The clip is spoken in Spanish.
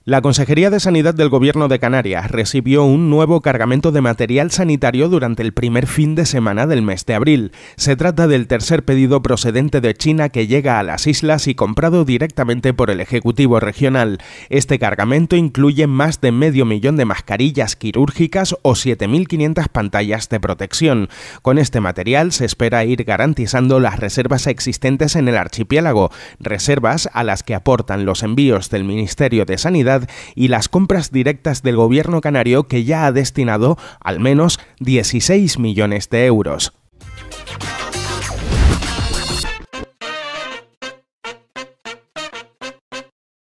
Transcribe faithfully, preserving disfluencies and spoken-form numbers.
La Consejería de Sanidad del Gobierno de Canarias recibió un nuevo cargamento de material sanitario durante el primer fin de semana del mes de abril. Se trata del tercer pedido procedente de China que llega a las islas y comprado directamente por el Ejecutivo Regional. Este cargamento incluye más de medio millón de mascarillas quirúrgicas o siete mil quinientas pantallas de protección. Con este material se espera ir garantizando las reservas existentes en el archipiélago, reservas a las que aportan los envíos del Ministerio de Sanidad y las compras directas del gobierno canario, que ya ha destinado al menos dieciséis millones de euros.